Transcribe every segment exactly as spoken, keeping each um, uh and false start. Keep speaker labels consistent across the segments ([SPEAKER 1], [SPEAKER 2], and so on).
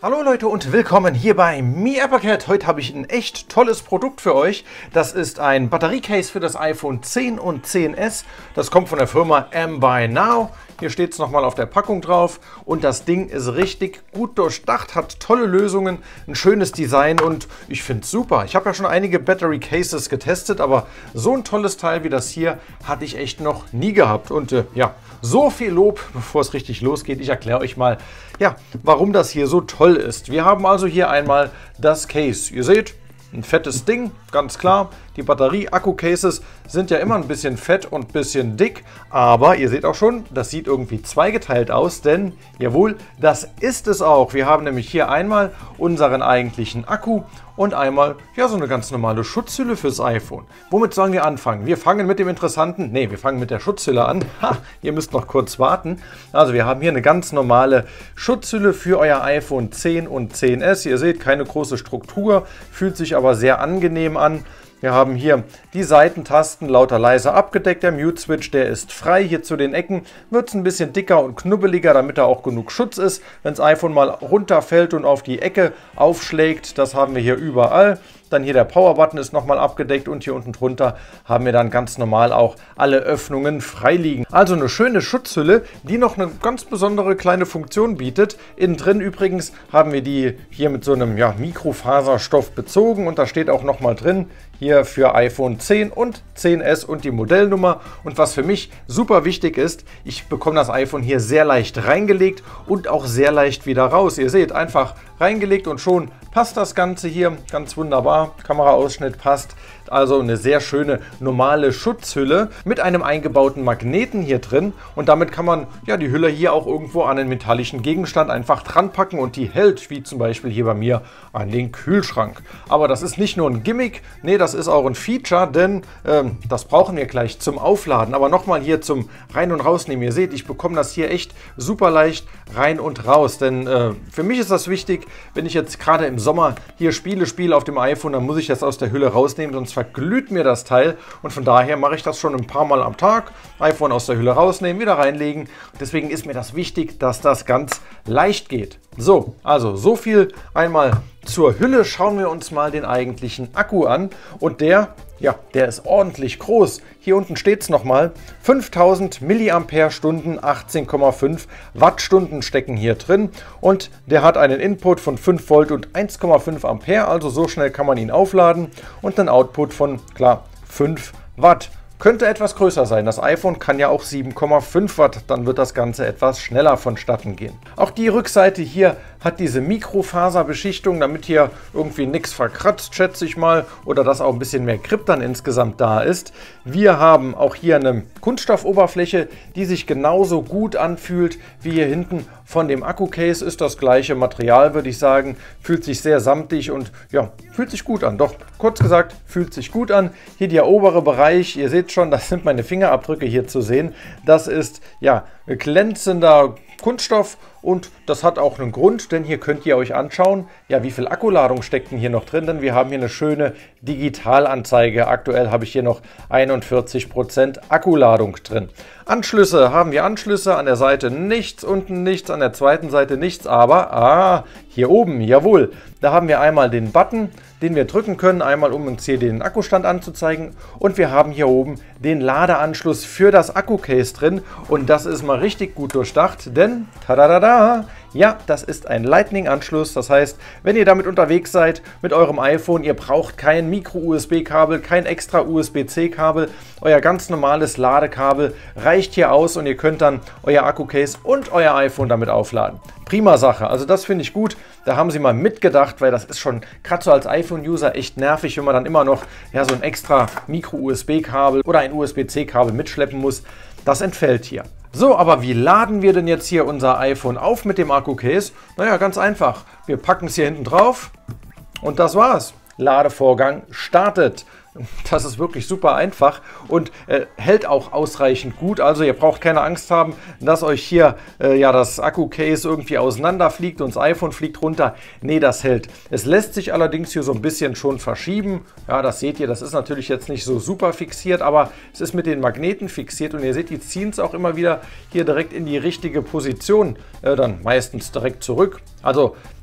[SPEAKER 1] Hallo Leute und willkommen hier bei MeAppaCat. Heute habe ich ein echt tolles Produkt für euch. Das ist ein Batteriecase für das iPhone zehn und zehn S. Das kommt von der Firma AmBuyNow. Hier steht es nochmal auf der Packung drauf. Und das Ding ist richtig gut durchdacht, hat tolle Lösungen, ein schönes Design und ich finde es super. Ich habe ja schon einige Battery Cases getestet, aber so ein tolles Teil wie das hier hatte ich echt noch nie gehabt. Und äh, ja, so viel Lob, bevor es richtig losgeht. Ich erkläre euch mal, ja, warum das hier so toll ist. Wir haben also hier einmal das Case. Ihr seht, ein fettes Ding, ganz klar. Die Batterie-Akku-Cases sind ja immer ein bisschen fett und ein bisschen dick, aber ihr seht auch schon, das sieht irgendwie zweigeteilt aus, denn jawohl, das ist es auch. Wir haben nämlich hier einmal unseren eigentlichen Akku und einmal ja so eine ganz normale Schutzhülle fürs iPhone. Womit sollen wir anfangen? Wir fangen mit dem Interessanten, nee, wir fangen mit der Schutzhülle an. Ha, ihr müsst noch kurz warten. Also wir haben hier eine ganz normale Schutzhülle für euer iPhone zehn und zehn S. Ihr seht, keine große Struktur, fühlt sich aber sehr angenehm an. Wir haben hier die Seitentasten lauter leise abgedeckt. Der Mute-Switch, der ist frei. Hier zu den Ecken wird es ein bisschen dicker und knubbeliger, damit da auch genug Schutz ist. Wenn das iPhone mal runterfällt und auf die Ecke aufschlägt, das haben wir hier überall. Dann hier der Power-Button ist nochmal abgedeckt und hier unten drunter haben wir dann ganz normal auch alle Öffnungen frei liegen. Also eine schöne Schutzhülle, die noch eine ganz besondere kleine Funktion bietet. Innen drin übrigens haben wir die hier mit so einem ja, Mikrofaserstoff bezogen und da steht auch nochmal drin, hier für iPhone zehn und zehn S und die Modellnummer. Und was für mich super wichtig ist, ich bekomme das iPhone hier sehr leicht reingelegt und auch sehr leicht wieder raus. Ihr seht, einfach reingelegt und schon passt das Ganze hier ganz wunderbar. Kameraausschnitt passt. Also eine sehr schöne normale Schutzhülle mit einem eingebauten Magneten hier drin. Und damit kann man ja die Hülle hier auch irgendwo an einen metallischen Gegenstand einfach dran packen und die hält, wie zum Beispiel hier bei mir an den Kühlschrank. Aber das ist nicht nur ein Gimmick, nee, das ist auch ein Feature, denn ähm, das brauchen wir gleich zum Aufladen. Aber nochmal hier zum Rein- und Rausnehmen. Ihr seht, ich bekomme das hier echt super leicht rein und raus. Denn äh, für mich ist das wichtig, wenn ich jetzt gerade im Sommer hier Spiele spiele auf dem iPhone, dann muss ich das aus der Hülle rausnehmen, sonst verglüht mir das Teil. Und von daher mache ich das schon ein paar Mal am Tag. iPhone aus der Hülle rausnehmen, wieder reinlegen. Deswegen ist mir das wichtig, dass das ganz leicht geht. So, also so viel einmal zur Hülle. Schauen wir uns mal den eigentlichen Akku an. Und der, ja, der ist ordentlich groß. Hier unten steht es nochmal. fünftausend Milliampere-Stunden, achtzehn Komma fünf Wattstunden stecken hier drin. Und der hat einen Input von fünf Volt und eins Komma fünf Ampere. Also so schnell kann man ihn aufladen. Und einen Output von, klar, fünf Watt. Könnte etwas größer sein. Das iPhone kann ja auch sieben Komma fünf Watt, dann wird das Ganze etwas schneller vonstatten gehen. Auch die Rückseite hier hat diese Mikrofaserbeschichtung, damit hier irgendwie nichts verkratzt, schätze ich mal, oder dass auch ein bisschen mehr Grip dann insgesamt da ist. Wir haben auch hier eine Kunststoffoberfläche, die sich genauso gut anfühlt wie hier hinten von dem Akku-Case. Ist das gleiche Material, würde ich sagen. Fühlt sich sehr samtig und ja, fühlt sich gut an. Doch, kurz gesagt, fühlt sich gut an. Hier der obere Bereich, ihr seht schon, das sind meine Fingerabdrücke hier zu sehen. Das ist ja glänzender Kunststoff und das hat auch einen Grund, denn hier könnt ihr euch anschauen, ja, wie viel Akkuladung steckt denn hier noch drin, denn wir haben hier eine schöne Digitalanzeige. Aktuell habe ich hier noch einundvierzig Prozent Akkuladung drin. Anschlüsse, haben wir Anschlüsse, an der Seite nichts, unten nichts, an der zweiten Seite nichts, aber ah, hier oben, jawohl, da haben wir einmal den Button, den wir drücken können, einmal um uns hier den Akkustand anzuzeigen und wir haben hier oben den Ladeanschluss für das Akku-Case drin und das ist mal richtig gut durchdacht, denn tadadada, ja, das ist ein Lightning-Anschluss, das heißt, wenn ihr damit unterwegs seid mit eurem iPhone, ihr braucht kein Micro-U S B-Kabel, kein extra U S B C-Kabel, euer ganz normales Ladekabel reicht hier aus und ihr könnt dann euer Akku-Case und euer iPhone damit aufladen. Prima Sache, also das finde ich gut, da haben sie mal mitgedacht, weil das ist schon gerade so als iPhone-User echt nervig, wenn man dann immer noch ja, so ein extra Micro-U S B-Kabel oder ein U S B C-Kabel mitschleppen muss. Das entfällt hier. So, aber wie laden wir denn jetzt hier unser iPhone auf mit dem Akku-Case? Naja, ganz einfach. Wir packen es hier hinten drauf und das war's. Ladevorgang startet. Das ist wirklich super einfach und äh, hält auch ausreichend gut. Also ihr braucht keine Angst haben, dass euch hier äh, ja das Akku-Case irgendwie auseinanderfliegt und das iPhone fliegt runter. Nee, das hält. Es lässt sich allerdings hier so ein bisschen schon verschieben. Ja, das seht ihr, das ist natürlich jetzt nicht so super fixiert, aber es ist mit den Magneten fixiert und ihr seht, die ziehen es auch immer wieder hier direkt in die richtige Position, äh, dann meistens direkt zurück. Also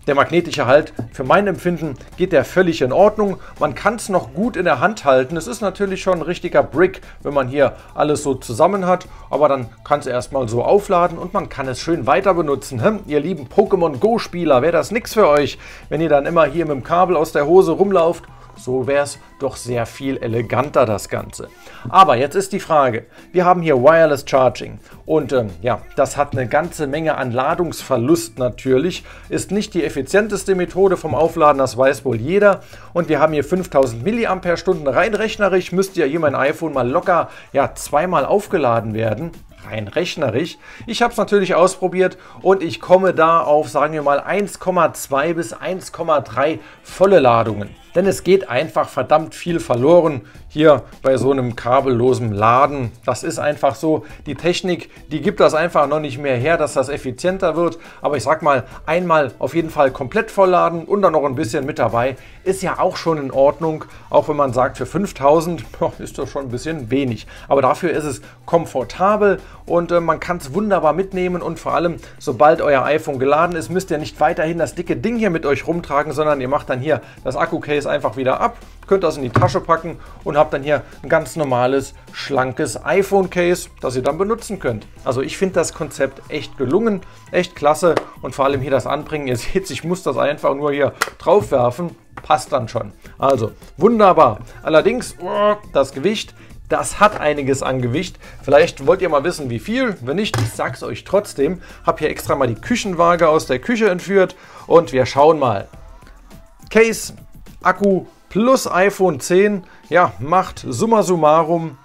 [SPEAKER 1] der magnetische Halt, für mein Empfinden geht der völlig in Ordnung. Man kann es noch gut in der Hand halten. Es ist natürlich schon ein richtiger Brick, wenn man hier alles so zusammen hat, aber dann kann es erstmal so aufladen und man kann es schön weiter benutzen. Hm? Ihr lieben Pokémon Go Spieler, wäre das nichts für euch, wenn ihr dann immer hier mit dem Kabel aus der Hose rumlauft? So wäre es doch sehr viel eleganter, das Ganze. Aber jetzt ist die Frage, wir haben hier Wireless Charging und ähm, ja, das hat eine ganze Menge an Ladungsverlust natürlich, ist nicht die effizienteste Methode vom Aufladen, das weiß wohl jeder. Und wir haben hier fünftausend Milliampere-Stunden, rein rechnerisch müsste ja hier mein iPhone mal locker ja, zweimal aufgeladen werden. Rein rechnerisch. Ich habe es natürlich ausprobiert und ich komme da auf, sagen wir mal, eins Komma zwei bis eins Komma drei volle Ladungen. Denn es geht einfach verdammt viel verloren hier bei so einem kabellosen Laden. Das ist einfach so. Die Technik, die gibt das einfach noch nicht mehr her, dass das effizienter wird. Aber ich sag mal, einmal auf jeden Fall komplett vollladen und dann noch ein bisschen mit dabei, ist ja auch schon in Ordnung. Auch wenn man sagt, für fünftausend ist das schon ein bisschen wenig. Aber dafür ist es komfortabel und äh, man kann es wunderbar mitnehmen. Und vor allem, sobald euer iPhone geladen ist, müsst ihr nicht weiterhin das dicke Ding hier mit euch rumtragen, sondern ihr macht dann hier das Akku-Case einfach wieder ab, könnt das in die Tasche packen und habt dann hier ein ganz normales, schlankes iPhone-Case, das ihr dann benutzen könnt. Also ich finde das Konzept echt gelungen, echt klasse und vor allem hier das Anbringen. Ihr seht, ich muss das einfach nur hier drauf werfen, passt dann schon. Also wunderbar. Allerdings das Gewicht, das hat einiges an Gewicht. Vielleicht wollt ihr mal wissen, wie viel. Wenn nicht, ich sag's euch trotzdem. Habe hier extra mal die Küchenwaage aus der Küche entführt und wir schauen mal. Case, Akku plus iPhone zehn, ja, macht summa summarum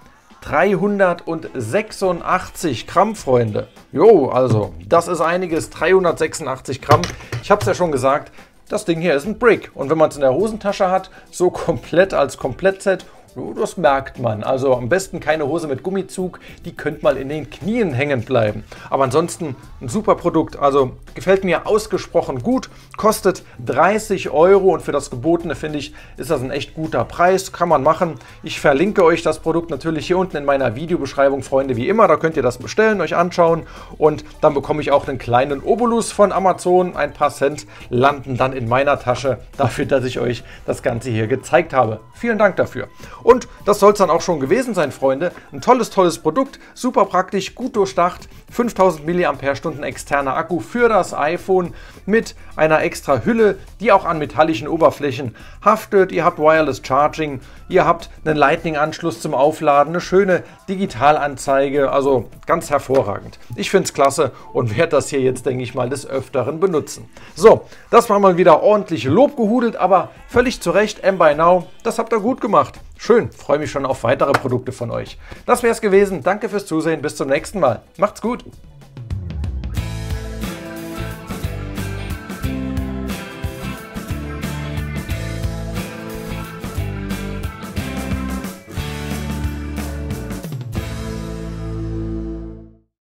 [SPEAKER 1] dreihundertsechsundachtzig Gramm, Freunde. Jo, also das ist einiges, dreihundertsechsundachtzig Gramm. Ich habe es ja schon gesagt, das Ding hier ist ein Brick. Und wenn man es in der Hosentasche hat, so komplett als Komplettset, das merkt man. Also am besten keine Hose mit Gummizug, die könnte mal in den Knien hängen bleiben. Aber ansonsten ein super Produkt, also gefällt mir ausgesprochen gut, kostet dreißig Euro und für das Gebotene finde ich, ist das ein echt guter Preis, kann man machen. Ich verlinke euch das Produkt natürlich hier unten in meiner Videobeschreibung, Freunde, wie immer, da könnt ihr das bestellen, euch anschauen und dann bekomme ich auch einen kleinen Obolus von Amazon, ein paar Cent landen dann in meiner Tasche, dafür, dass ich euch das Ganze hier gezeigt habe. Vielen Dank dafür. Und das soll es dann auch schon gewesen sein, Freunde. Ein tolles, tolles Produkt, super praktisch, gut durchdacht. fünftausend Milliampere-Stunden externer Akku für das iPhone mit einer extra Hülle, die auch an metallischen Oberflächen haftet. Ihr habt Wireless Charging, ihr habt einen Lightning-Anschluss zum Aufladen, eine schöne Digitalanzeige, also ganz hervorragend. Ich finde es klasse und werde das hier jetzt, denke ich mal, des Öfteren benutzen. So, das war mal wieder ordentlich Lob gehudelt, aber völlig zu Recht, M-Buy-Now, das habt ihr gut gemacht. Schön, freue mich schon auf weitere Produkte von euch. Das wäre es gewesen. Danke fürs Zusehen. Bis zum nächsten Mal. Macht's gut.